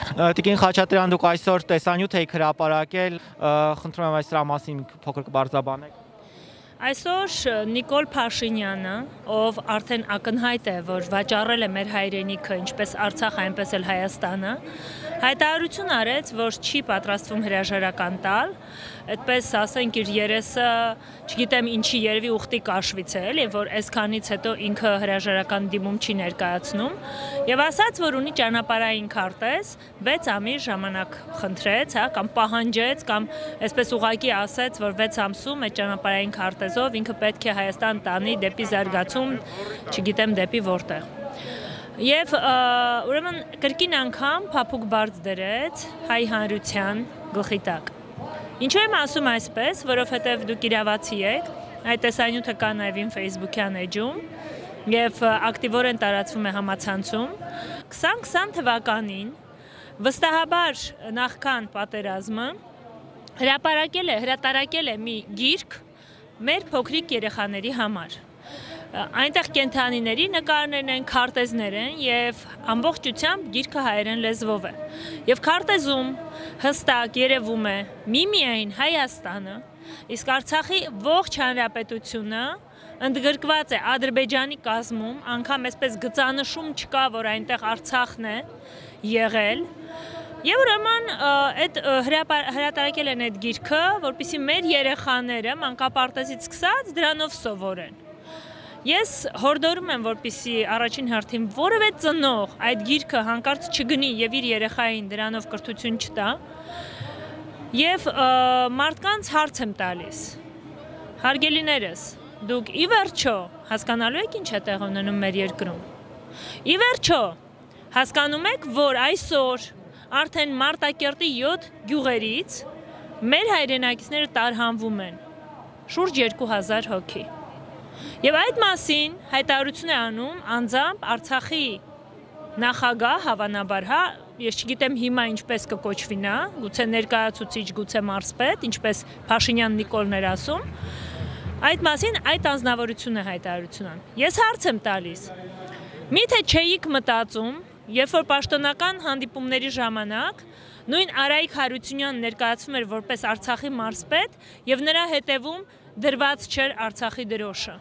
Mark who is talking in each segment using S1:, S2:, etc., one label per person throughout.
S1: Տիկին Խաչատրյան, դուք այսօր տեսանյութ եք հրապարակել, խնդրում եմ այս դրա մասին փոքր կբարձրաբանեք։
S2: Այսօր Նիկոլ Փաշինյանը, ով արդեն ակնհայտ է, որ վաճառել է մեր հայրենիքը, ինչպես Արցախ, այնպես էլ Հայաստանը, հայտարարություն արեց, որ չի պատրաստվում հրաժարական տալ, այդպես ասենք իր երեսը, չգիտեմ ինչի երևի ուխտի կաշվիցել, եւ որ այսքանից հետո ինքը հրաժարական դիմում չի ներկայացնում, եւ ասաց, որ ունի ճանապարհային քարտեզ, 6 ամիս ժամանակ խնդրեց, կամ պահանջեց, կամ այսպես ուղղակի ասաց, որ 6 ամսում այդ ճանապարհային քարտեզով ինքը պետք է Հայաստան տանի դեպի զարգացում, չգիտեմ դեպի որտեղ։ Եվ ուրեմն կրկին անգամ փափուկ բարձ դրեց հայ հանրության գլխի տակ։ Ինչու եմ ասում այսպես, որովհետև դուք իրավացի եք, այդ տեսանյութը կա նաև իմ Facebook-յան էջում եւ ակտիվորեն տարածվում է համացանցում։ 2020 թվականին վստահաբար նախքան պատերազմը հրատարակել է մի գիրք մեր փոքրիկ երեխաների համար։ Այնտեղ կենթանիների նկարներն են, քարտեզներ են եւ ամբողջությամբ գիրքը հայերեն լեզվով է։ Եվ քարտեզում հստակ երևում է միայն Հայաստանը, իսկ Արցախի ողջ հանրապետությունը ընդգրկված է Ադրբեջանի կազմում, անգամ այսպես գծանշում չկա, որ այնտեղ Արցախն է եղել։ Եվ ուրեմն այդ հրատարակել են այդ գիրքը, որպեսզի մեր երեխաները մանկապարտեզից սկսած դրանով սովորեն։ Ես հորդորում եմ, որպեսզի առաջին հերթին որևէ ծնող այդ գիրքը հանկարծ չգնի եւ իր երեխային դրանով կրթություն չտա, եւ մարդկանց հարց եմ տալիս. Հարգելիներս, դուք ի վերջո հասկանալու եք ինչ է տեղ ունենում մեր երկրում։ Ի վերջո հասկանում եք, որ այսօր արդեն Մարտակերտի 7 գյուղերից մեր հայրենակիցները տարհանվում են, շուրջ 2000 հոգի։ Եվ այդ մասին հայտարարություն է անում անձամբ Արցախի նախագահ, հավանաբար, ես չգիտեմ հիմա ինչպես կկոչվի նա, գուցե ներկայացուցիչ, գուցե մարզպետ, ինչպես Փաշինյան Նիկոլն էր ասում, այդ մասին այդ անձնավորությունը հայտարարություն անում։ Ես հարց եմ տալիս. միթե չէիք մտածում, երբ որ պաշտոնական հանդիպումների ժամանակ նույն Արայիկ Հարությունյանն ներկայացվում էր որպես Արցախի մարզպետ եւ նրա հետևում դրված չէր Արցախի դրոշը։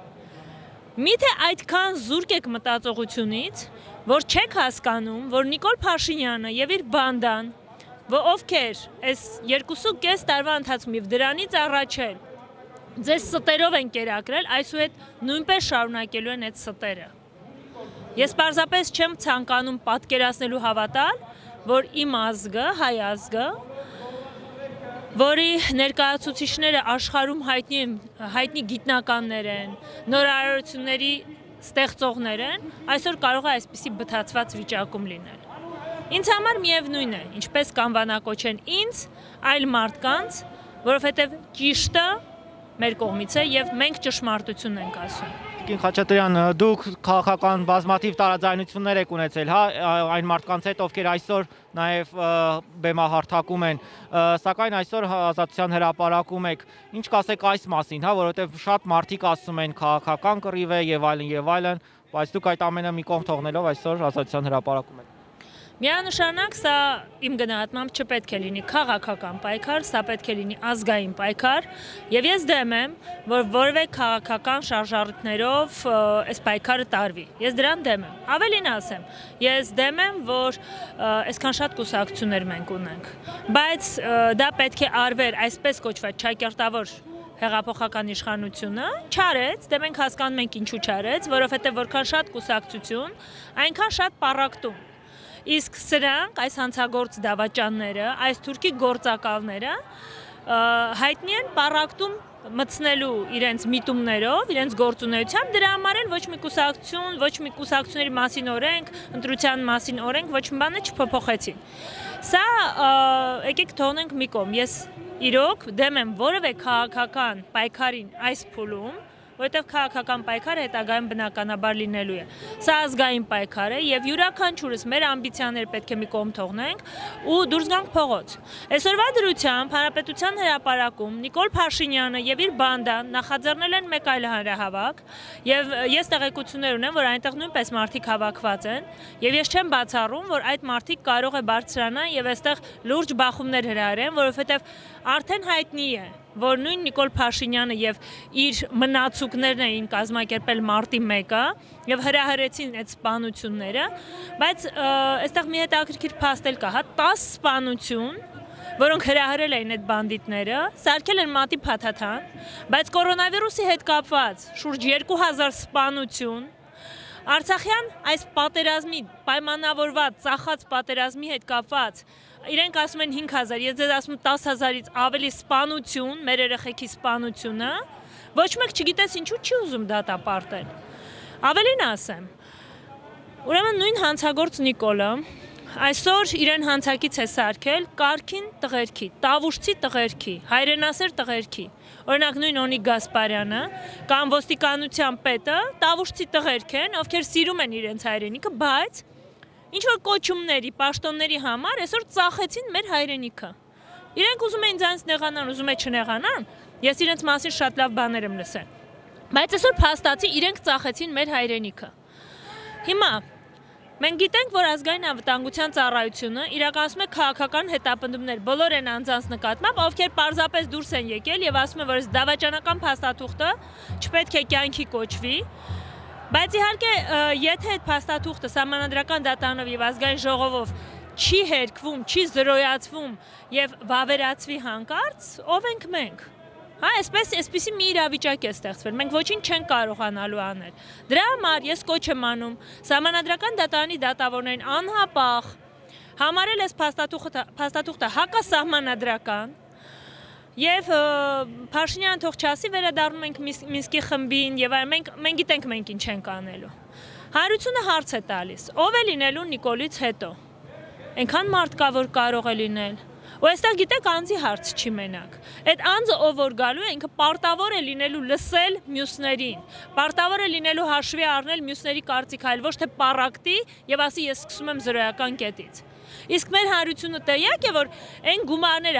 S2: Միթե այդքան զուրկ եք մտածողությունից, որ չեք հասկանում, որ Նիկոլ Փաշինյանը եւ իր բանդան, ովքեր այս 2.5 տարվա ընթացքում եւ դրանից առաջ էլ ձեզ ստերով են կերակրել, այսուհետ նույնպես շարունակելու են այդ ստերը։ Ես պարզապես չեմ ցանկանում պատկերացնելու հավատալ, որ իմ ազգը, հայ ազգը, որի ներկայացուցիչները աշխարհում հայտնի գիտնականներ են, նորարարությունների ստեղծողներ են, այսօր կարող է այսպիսի բթացված վիճակում լինել։ Ինձ համար միևնույն է, ինչպես կանվանակոչեն ինձ, այլ մարդկանց, որովհետև ճիշտը մեր կողմից է եւ մենք ճշմարտություն ենք ասում։
S1: Տիկին Խաչատրյան, դուք քաղաքական բազմաթիվ տարաձայնություններ եք ունեցել, այն մարդկանց հետ, ովքեր այսօր նաև բեմահարթակում են, սակայն այսօր Ազատության հրապարակում եք, ինչ կասեք այս մասին, որովհետև շատ մարդիկ ասում են քաղաքական կռիվ է եւ այլն, բայց դուք այդ ամենը մի կողմ թողնելով այսօր Ազատության հրապարակում եք։
S2: Միանշանակ սա իմ գնահատմամբ չպետք է լինի քաղաքական պայքար, սա պետք է լինի ազգային պայքար, եւ ես դեմ եմ, որ որևէ քաղաքական շարժառիթներով այս պայքարը տարվի։ Ես դրան դեմ եմ։ Ավելին ասեմ, ես դեմ եմ, որ այսքան շատ կուսակցություններ մենք ունենք, բայց դա պետք է արվեր այսպես կոչված ճակերտավոր հեղափոխական իշխանությունը չարեց, դե մենք հասկանում ենք ինչու չարեց, որովհետեւ որքան շատ կուսակցություն, այնքան շատ պառակտում։ Իսկ սրանք, այս հանցագործ դավաճանները, այս թուրքի գործակալները հայտնի են պառակտում մտցնելու իրենց միտումներով, իրենց գործունեությամբ, դրա համար էլ ոչ մի կուսակցություն, ոչ մի կուսակցությունների մասին օրենք, ընտրության մասին օրենք, ոչ մի բանը չփոփոխեցին։ Սա եկեք թողնենք մի կողմ, ես իրոք դեմ եմ որևէ քաղաքական պայքարին այս փուլում, որովհետև քաղաքական պայքարը հետագայում բնականաբար լինելու է։ Սա ազգային պայքար է եւ յուրաքանչյուրս մեր ամբիցիաները պետք է մի կողմ թողնենք ու դուրս գանք փողոց։ Այսօրվա դրությամբ Հանրապետության հրապարակում Նիկոլ Փաշինյանը եւ իր բանդան նախաձեռնել են մեկ այլ հանրահավաք եւ ես տեղեկություններ ունեմ, որ այնտեղ նույնպես մարդիկ հավաքված են եւ ես չեմ բացառում, որ այդ մարդիկ կարող է բարձրանան եւ այստեղ լուրջ բախումներ հրահրեն, որովհետեւ արդեն հայտնի է, որ նույն Նիկոլ Փաշինյանը եւ իր մնացուկներն էին կազմակերպել մարտի 1-ը եւ հրահրեցին այդ սպանությունները, բայց այստեղ մի հետաքրքիր փաստ կա, հա 10 սպանություն, որոնք հրահրել էին այդ բանդիտները, սարքել են մատի փաթաթան, բայց կորոնավիրուսի հետ կապված շուրջ 2000 սպանություն Արցախյան այս պատերազմի պայմանավորված ծախած պատերազմի հետ կապված իրենք ասում են 5000, ես ձեզ ասում 10000-ից ավելի սպանություն, մեր երեխեքի սպանությունը, ոչ մեկ չգիտես ինչու չի ուզում դատապարտել։ Ավելին ասեմ, ուրեմն նույն հանցագործ Նիկոլը այսօր իրեն հանցակից է սարքել կարգին տղերքի, տավուշցի տղերքի, հայրենասեր տղերքի։ Օրինակ նույն Օնիկ Գասպարյանը կամ ոստիկանության պետը տավուշցի տղերք են, ովքեր սիրում են իրենց հայրենիքը, բայց ինչ որ կոչումների, պաշտոնների համար այսօր ծախեցին մեր հայրենիքը։ Իրենք ուզում են ինձանից նեղանան, ուզում են չնեղանան, ես իրենց մասին շատ լավ բաներ եմ լսել։ Բայց այսօր փաստացի իրենք ծախեցին մեր հայրենիքը։ Հիմա մենք գիտենք, որ ազգային անվտանգության ծառայությունը իրականացում է քաղաքական հետապնդումներ բոլոր այն անձանց նկատմամբ, ովքեր պարզապես դուրս են եկել եւ ասում են, որ այս դավաճանական փաստաթուղթը չպետք է կյանքի կոչվի, բայց իհարկե, եթե այդ փաստաթուղթը սահմանադրական դատարանով եւ ազգային ժողովով չի հերկվում, չի զրոյացվում եւ վավերացվի հանկարծ, ով ենք մենք։ Հա, այսպեսի մի իրավիճակ է ստեղծվել, մենք ոչինչ չենք կարողանալու անել։ Դրա համար ես կոչ եմ անում սահմանադրական դատարանի դատավորներին անհապաղ համարել այս փաստաթուղթը հակասահմանադրական եւ Փաշինյանը թող չասի վերադառնում ենք Մինսկի խմբին եւ մենք գիտենք մենք ինչ ենք անելու։ Հանրությունը հարց է տալիս, ով է լինելու Նիկոլից հետո։ Այնքան մարդ կա, որ կարող է լինել։ Ու այստեղ գիտեք անձի հարց չի մենակ։ Այդ անձը ով որ գալու է, ինքը պարտավոր է լինելու լսել մյուսներին, պարտավոր է լինելու հաշվի առնել մյուսների կարծիքը, այլ ոչ թե պառակտի եւ ասի ես սկսում եմ զրոյական կետից։ Իսկ մեր հանրությունը տեղյակ է, որ այն գումարները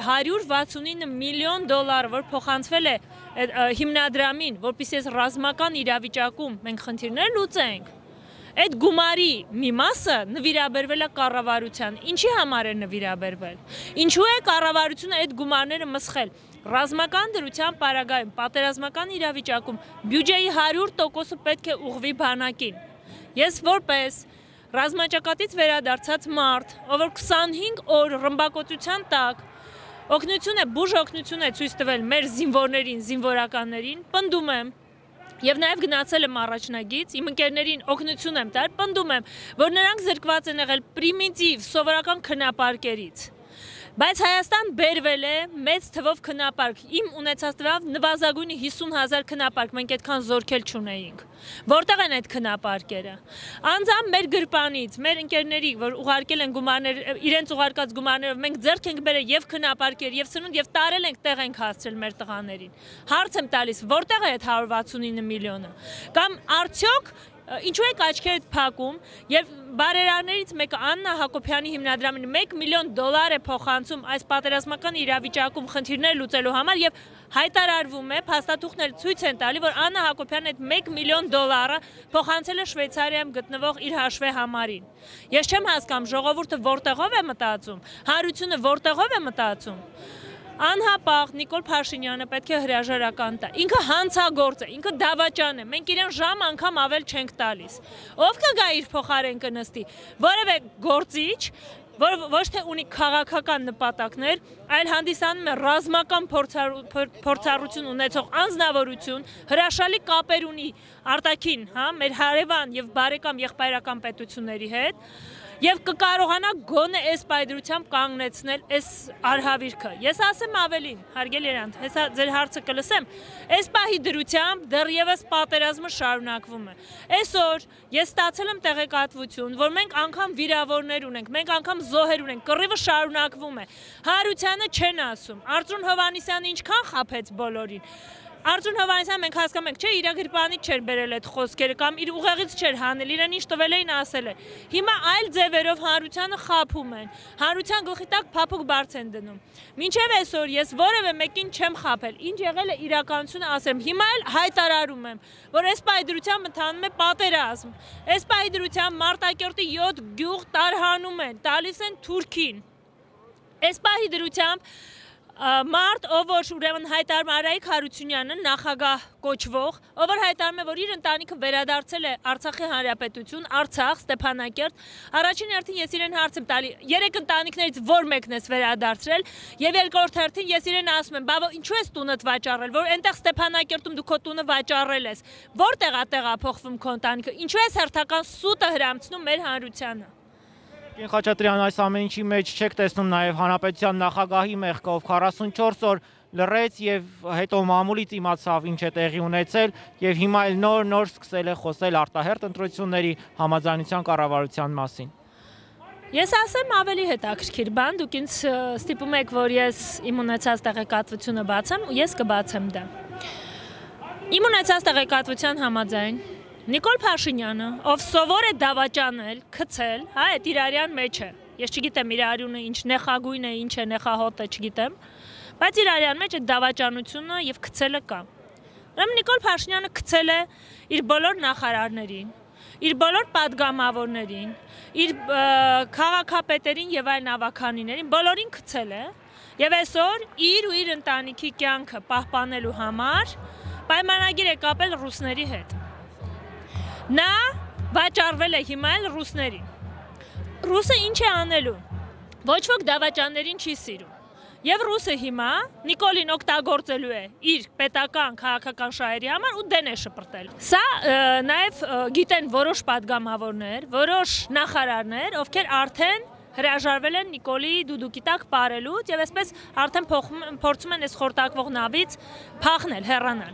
S2: 169 միլիոն դոլար, որ փոխանցվել է հիմնադրամին, որպեսզի այս ռազմական իրավիճակում մենք խնդիրներ լուծենք, այդ գումարի մի մասը նվիրաբերվել է կառավարության։ Ինչի համար է նվիրաբերվել։ Ինչու է կառավարությունը այդ գումարները մսխել։ Ռազմական դրության պարագայում, պատերազմական իրավիճակում բյուջեի 100%-ը պետք է ուղղվի բանակին։ Ես որպես ռազմաճակատից վերադարձած մարդ, ով որ 25 օր ռմբակոծության տակ օգնություն է, բուժ օգնություն է ցույց տվել մեր զինվորներին, զինվորականներին, պնդում եմ Եվ նաև գնացել եմ առաջնագից, իմ ընկերներին օգնություն եմ տալ, պնդում եմ, որ նրանք զրկված են եղել պրիմիտիվ, սովորական քնապարկերից։ Բայց Հայաստան բերվել է մեծ թվով քնապարկ, իմ ունեցած թվով նվազագույնի 50,000 քնապարկ, մենք այդքան զորքել չունեինք։ Որտեղ են այդ քնապարկերը։ Անձամբ մեր գրպանից, մեր ընկերների, որ ուղարկել են գումարներ, իրենց ուղարկած գումարներով, մենք ձեռք ենք բերել եւ քնապարկեր, եւ սնունդ, եւ տարել ենք, տեղ ենք հասցրել մեր տղաներին։ Հարց եմ տալիս, որտեղ է այդ 169 միլիոնը։ Կամ արդյոք ինչու եք աչքերդ փակում եւ բարերարներից մեկը Աննա Հակոբյանի հիմնադրամին 1 միլիոն դոլար է փոխանցում այս պատերազմական իրավիճակում խնդիրներ լուծելու համար եւ հայտարարվում է, փաստաթուղթներ ցույց են տալի, որ Աննա Հակոբյանն այդ 1 միլիոն դոլարը փոխանցել է Շվեյցարիայում գտնվող իր հաշվի համարին։ Ես չեմ հասկանում, ժողովուրդը որտեղով է մտածում, հանրությունը որտեղով է մտածում։ Անհապաղ Նիկոլ Փաշինյանը պետք է հրաժարական տա։ Ինքը հանցագործ է, ինքը դավաճան է։ Մենք իրեն ժամ անգամ ավել չենք տալիս։ Ով կգա իր փոխարեն կնստի։ Որևէ գործիչ, որ ոչ թե ունի քաղաքական նպատակներ, այլ հանդիսանում է ռազմական փորձառություն ունեցող անձնավորություն, հրաշալի կապեր ունի արտաքին, հա, մեր հարևան եւ բարեկամ եղբայրական պետությունների հետ։ Եվ կկարողանա գոնե այս պայդրությամբ կանգնեցնել այս արհավիրքը։ Ես ասեմ ավելին, հարգելի Երանդ, հեսա ձեր հարցը կլսեմ, այս պահի դրությամբ դեռևս պատերազմը շարունակվում է։ Այսօր ես ստացել եմ տեղեկատվություն, որ մենք անգամ վիրավորներ ունենք, մենք անգամ զոհեր ունենք, կռիվը շարունակվում է։ Հարությանը չեն ասում, Արծրուն Հովհաննիսյանը ինչքան խաբեց բոլորին։ Արտուր Հովհաննիսյանը մենք հասկանում ենք, չէ, իր գրպանից չէր բերել այդ խոսքերը կամ իր ուղեղից չէր հանել, իրեն ինչ տվել էին ասել է։ Հիմա այլ ձևերով հանրությանը խաբում են։ Հանրության գլխի տակ փափուկ բարձ են դնում։ Մինչև այսօր ես որևէ մեկին չեմ խաբել։ Ինչ եղել է իրականությունը ասեմ։ Հիմա էլ հայտարարում եմ, որ այս պայդրությամբ ընթանում է պատերազմ։ Այս պայդրությամբ Մարտակերտի 7 գյուղ տարհանում են, տալիս են Թուրքին։ Այս պահի դրությամբ մարդ, ով որ ուրեմն հայտարարում Արայիկ Հարությունյանը, նախագահ կոչվող, ով որ հայտարարում է, որ իր ընտանիքը վերադարձել է Արցախի Հանրապետություն, Արցախ, Ստեփանակերտ, առաջին հերթին ես իրեն հարց եմ տալի, 3 ընտանիքներից որ մեկն ես վերադարձրել, եւ երկրորդ հերթին ես իրեն ասում եմ, բա ինչու ես տունդ վաճառել, որ այնտեղ Ստեփանակերտում դու քո տունը վաճառել ես, որտեղ է տեղափոխվում քո ընտանիքը, ինչու ես հերթական սուտը հրամցնում մեր հանրությանը։
S1: Կին Խաչատրյան, այս ամեն ինչի մեջ չեք տեսնում նաև հանրապետության նախագահի մեղքը, ով 44 օր լռեց եւ հետո մամուլից իմացավ ինչ է տեղի ունեցել եւ հիմա էլ նոր սկսել է խոսել արտահերթ ընտրությունների համաձայնության կառավարության մասին։
S2: Ես ասեմ ավելի հետաքրքիր բան, դուք ինձ ստիպում եք, որ ես իմ ունեցած տեղեկատվությունը բացեմ, ու ես կբացեմ դա։ Իմ ունեցած տեղեկատվության համաձայն Նիկոլ Փաշինյանը, ով սովոր է դավաճանել, գցել, հա, այդ իր արյան մեջ է։ Ես չգիտեմ իր արյունը ինչ նեխագույն է, ինչ է նեխահոտ է, չգիտեմ, բայց իր արյան մեջ այդ դավաճանությունը եւ գցելը կա։ Ուրեմն Նիկոլ Փաշինյանը գցել է իր բոլոր նախարարներին, իր բոլոր падգամավորներին, իր քաղաքապետերին եւ այլ նավականիներին, բոլորին գցել է եւ այսօր իր ու իր ընտանիքի կյանքը պահպանելու համար պայմանագիր է կապել ռուսների հետ։ Նա վաճառվել է հիմա էլ ռուսներին։ Ռուսը ինչ է անելու։ Ոչ ոք դավաճաններին չի սիրում։ Եվ ռուսը հիմա Նիկոլին օգտագործելու է իր պետական քաղաքական շահերի համար ու դեն է շպրտել։ Սա նաև գիտեն որոշ падգամավորներ, որոշ նախարարներ, ովքեր արդեն հրաժարվել են Նիկոլի դուդուկի տակ ապարելուց եւ այսպես արդեն փորձում են այս խորտակվող նավից փախնել, հեռանալ։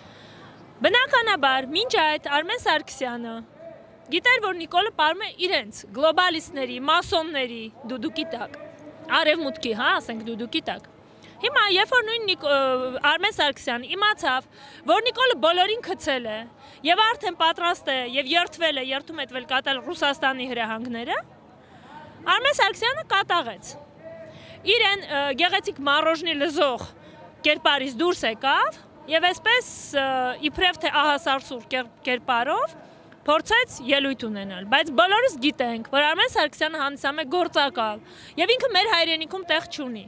S2: Բնականաբար, մինչ այդ Արմեն Սարգսյանը գիտեր, որ Նիկոլը ապարում է իրենց գլոբալիստների, մասոնների դուդուկի տակ, արևմուտքի, հա, ասենք դուդուկի տակ։ Հիմա երբ որ նույն Արմեն Սարգսյանը իմացավ, որ Նիկոլը բոլորին գցել է եւ արդեն պատրաստ է եւ երթվել է, երթում է կատել Ռուսաստանի հրահանգները, Արմեն Սարգսյանը կատաղեց։ Իրեն գեղեցիկ մարոժնի լզող կերպարից դուրս եկավ եւ այսպես իբրև թե ահասարսուր կերպարով փորձեց ելույթ ունենալ, բայց բոլորս գիտենք, որ Արմեն Սարգսյանը հանդիսանում է գործակալ եւ ինքը մեր հայրենիքում տեղ չունի։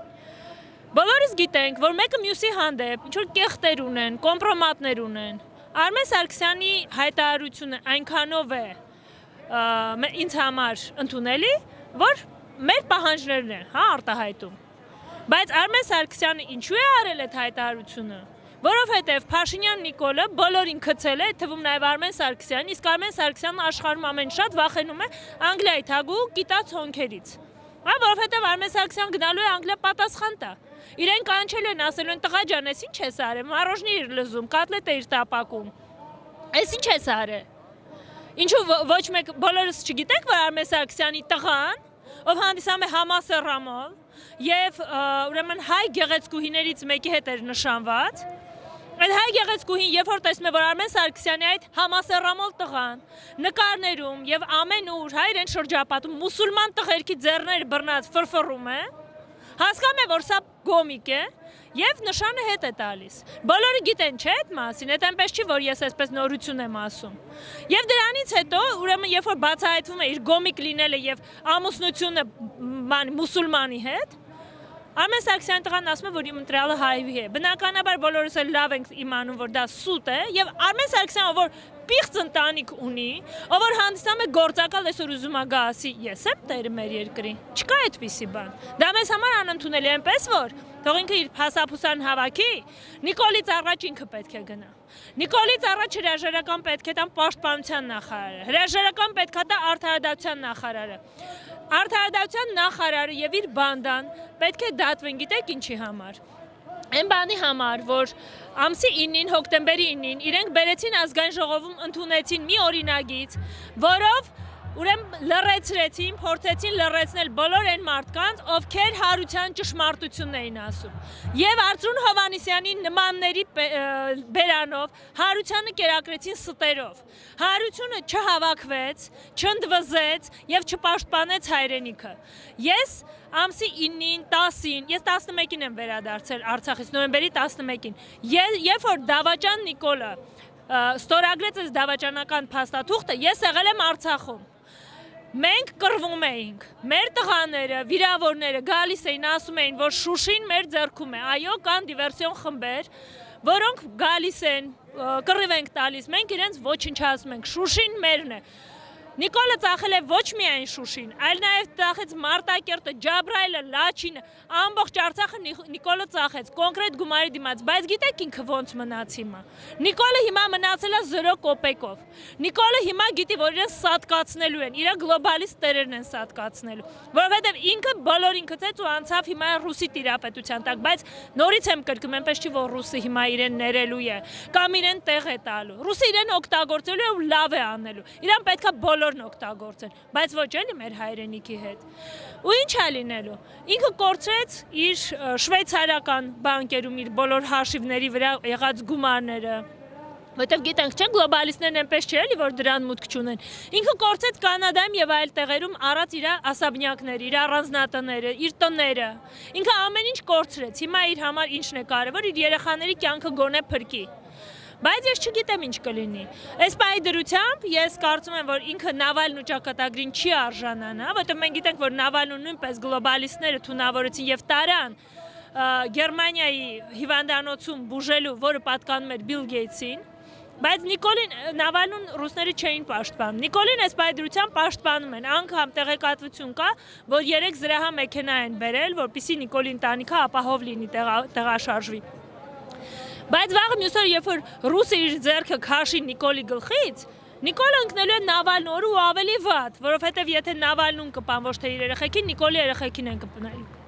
S2: Բոլորս գիտենք, որ մեկը մյուսի հանդեպ ինչ որ կեղտեր ունեն, կոմպրոմատներ ունեն։ Արմեն Սարգսյանի հայտարարությունը այնքանով է ինձ համար ընդունելի, որ մեր պահանջներն են, հա, արտահայտում։ Բայց Արմեն Սարգսյանը ինչու է արել այդ հայտարարությունը։ Որովհետև Փաշինյան Նիկոլը բոլորին գցել է, թվում նաև Արմեն Սարգսյանին, իսկ Արմեն Սարգսյանը աշխարհում ամեն շատ վախենում է Անգլիայի թագուհու կիտած հոնքերից։ Հա, որովհետև Արմեն Սարգսյանը գնալու է Անգլիա պատասխան տա։ Իրեն կանչել են, ասելու են տղա ջան, ես ինչ ես արել, մարոժնի իր լզում, կատլետ է իր տապակում։ Այս ինչ ես արել։ Ինչու ոչ մեկ բոլորս չգիտենք, որ Արմեն Սարգսյանի տղան, ով հանդիսանում է համասեռամոլ եւ ուրեմն հայ գեղեցկուհիներից մեկի հետ էր նշանված։ Այդ հայ գեղեցկուհին, երբ որ տեսնում է, որ Արմեն Սարգսյանի այդ համասեռամոլ տղան նկարներում եւ ամեն ուր հայ իրեն շրջապատում մուսուլման տղերքի ձեռները բռնած ֆրֆռում է, հասկանում է, որ սա գոմիկ է եւ նշանը հետ է տալիս։ Բոլորը գիտեն, չէ՞ այդ մասին, այդ այնպես չի, որ ես այսպես նորություն եմ ասում։ Եւ դրանից հետո, ուրեմն, երբ որ բացահայտվում է իր գոմիկ լինելը եւ ամուսնությունը մուսուլմանի հետ, Արմեն Սարգսյանի տղան ասում է, որ իմ ընտրյալը հայվի է։ Բնականաբար բոլորս էլ լավ ենք իմանում, որ դա սուտ է, եւ Արմեն Սարգսյանը, որ պիղծ ընտանիք ունի, ով որ հանդիսանում է գործակալ, այսօր ուզում է գա ասի, ես եմ տերը մեր երկրի։ Չկա այդպիսի բան։ Դա մեզ համար անընդունելի է, այնպես որ թող ինքը իր փասափուսան հավաքի, Նիկոլից առաջ ինքը պետք է գնա։ Նիկոլից առաջ հրաժարական պետք է տան պաշտպանության նախարարը, հրաժարական պետք է տա արդարադատության նախարարը։ Արդարադատության նախարարը եւ իր բանդան պետք է դատվեն, գիտեք ինչի համար։ Այն բանի համար, որ ամսի 9-ին, հոկտեմբերի 9-ին իրենք բերեցին ազգային ժողովում ընդունեցին մի օրինագիծ, որով Ուրեմն լռեցրեցին, փորձեցին լռեցնել բոլոր այն մարդկանց, ովքեր հարության ճշմարտությունն էին ասում։ Եվ Արծրուն Հովհաննիսյանի նմանների բերանով հարությանը կերակրեցին ստերով։ Հարությունը չհավաքվեց, չընդվզեց եւ չպաշտպանեց հայրենիքը։ Ես ամսի 9-ին, 10-ին, ես 11-ին եմ վերադարձել Արցախից, նոյեմբերի 11-ին։ Երբ որ Դավաճան Նիկոլը ստորագրեց այս դավաճանական փաստաթուղթը, ես եղել եմ Արցախում։ Մենք կռվում էինք, մեր տղաները, վիրավորները գալիս էին, ասում էին, որ Շուշին մեր ձեռքում է, այո, կան դիվերսիոն խմբեր, որոնք գալիս են, կռիվ ենք տալիս, մենք իրենց ոչնչացնում ենք, Շուշին մերն է։ Նիկոլը ծախել է ոչ միայն Շուշին, այլ նաև ծախեց Մարտակերտը, Ջաբրայելը, Լաչինը, ամբողջ Արցախը Նիկոլը ծախեց, կոնկրետ գումարի դիմաց, բայց գիտեք ինքը ոնց մնաց հիմա։ Նիկոլը հիմա մնացել է 0 կոպեկով։ Նիկոլը հիմա գիտի, որ իրեն սատկացնելու են, իր գլոբալիստ տերերն են սատկացնելու, որովհետև ինքը բոլորին գծեց ու անցավ հիմա Ռուսի տիրապետության տակ, բայց նորից եմ կրկնում, այնպես չի, որ Ռուսը հիմա իրեն ներելու է, կամ իրեն տեղ է տալու։ Ռուսը իրեն օգտագործելու է ու լավ է անելու։ Իրան պետքա բոլորն օգտագործեն, բայց ոչ էլի մեր հայրենիքի հետ։ Ու ինչ է լինելու։ Ինքը կորցրեց իր շվեյցարական բանկերում իր բոլոր հաշիվների վրա եղած գումարները, որտեղ գիտենք, չէ, գլոբալիստներն այնպես չէ, էլի որ դրան մուտք չունեն։ Ինքը կորցրեց Կանադայում եւ այլ տեղերում առած իր ասաբնյակները, իր առանձնատները, իր տները։ Ինքը ամեն ինչ կորցրեց։ Հիմա իր համար ինչն է կարևոր, իր երեխաների կյանքը գոնե փրկի։ Բայց ես չգիտեմ ինչ կլինի։ Այս պահի դրությամբ ես կարծում եմ, որ ինքը Նավալնու ճակատագրին չի արժանանա, որտեղ մենք գիտենք, որ Նավալնուն նույնպես գլոբալիստները թունավորեցին եւ տարան Գերմանիայի հիվանդանոցում բուժելու, որը պատկանում էր Բիլ Գեյթսին, բայց Նիկոլին Նավալնուն ռուսները չէին պաշտպանում։ Նիկոլին այս պահի դրությամբ պաշտպանում են, անգամ տեղեկատվություն կա, որ 3 զրահա մեքենա են բերել, որպեսզի Նիկոլի ընտանիքը ապահով լինի, տեղաշարժվի։ Բայց վաղը մյուս օրը, երբ որ ռուսը իր ձեռքը քաշի Նիկոլի գլխից, Նիկոլը ընկնելու է Նավալնու օրը ու ավելի վատ, որովհետև եթե Նավալնուն կպան ոչ թե իր երեխեքին, Նիկոլի երեխեքին են կպնելու։